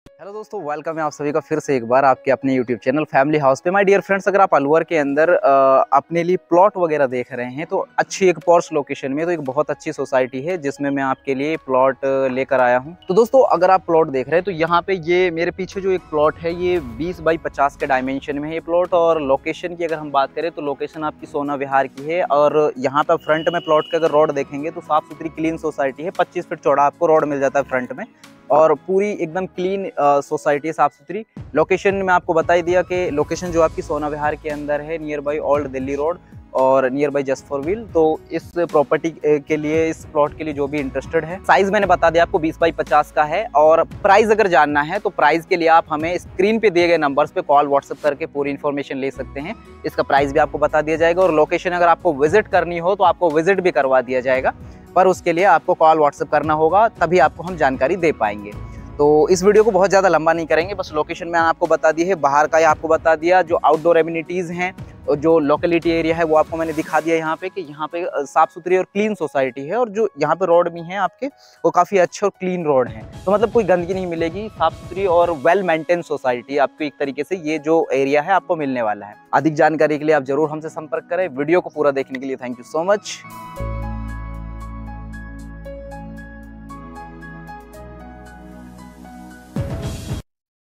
Hello दोस्तों, welcome है आप सभी का फिर से एक बार आपके अपने यूट्यूब चैनल फैमिली हाउस पे। माय डियर फ्रेंड्स, अगर आप अलवर के अंदर अपने लिए प्लॉट वगैरह देख रहे हैं तो अच्छी एक पॉश लोकेशन में, तो एक बहुत अच्छी सोसाइटी है जिसमें मैं आपके लिए प्लॉट लेकर आया हूं। तो दोस्तों, अगर आप प्लॉट देख रहे हैं तो यहाँ पे ये मेरे पीछे जो एक प्लॉट है ये 20 बाई 50 के डायमेंशन में है ये प्लॉट। और लोकेशन की अगर हम बात करें तो लोकेशन आपकी सोना विहार की है। और यहाँ पे फ्रंट में प्लॉट के अगर रोड देखेंगे तो साफ सुथरी क्लीन सोसाइटी है। 25 फीट चौड़ा आपको रोड मिल जाता है फ्रंट में, और पूरी एकदम क्लीन सोसाइटी है, साफ सुथरी। लोकेशन में आपको बता ही दिया कि लोकेशन जो आपकी सोना विहार के अंदर है, near by old Delhi road और near by just for wheel. तो इस प्रॉपर्टी के लिए, इस प्लॉट के लिए जो भी इंटरेस्टेड है, साइज मैंने बता दिया आपको 20 बाई 50 का है। और प्राइस अगर जानना है तो प्राइस के लिए आप हमें स्क्रीन पे दिए गए नंबर्स पे कॉल व्हाट्सएप करके पूरी इन्फॉर्मेशन ले सकते हैं। इसका प्राइस भी आपको बता दिया जाएगा, और लोकेशन अगर आपको विजिट करनी हो तो आपको विजिट भी करवा दिया जाएगा, पर उसके लिए आपको कॉल व्हाट्सएप करना होगा, तभी आपको हम जानकारी दे पाएंगे। तो इस वीडियो को बहुत ज़्यादा लंबा नहीं करेंगे, बस लोकेशन मैंने आपको बता दी है, बाहर का या आपको बता दिया, जो आउटडोर एमिनिटीज़ हैं, जो लोकेलिटी एरिया है वो आपको मैंने दिखा दिया यहाँ पे कि यहाँ पे साफ़ सुथरी और क्लीन सोसाइटी है। और जो यहाँ पे रोड भी हैं आपके, वो काफ़ी अच्छे और क्लीन रोड हैं, तो मतलब कोई गंदगी नहीं मिलेगी, साफ़ सुथरी और वेल मेंटेन सोसाइटी आपको एक तरीके से ये जो एरिया है आपको मिलने वाला है। अधिक जानकारी के लिए आप जरूर हमसे संपर्क करें। वीडियो को पूरा देखने के लिए थैंक यू सो मच।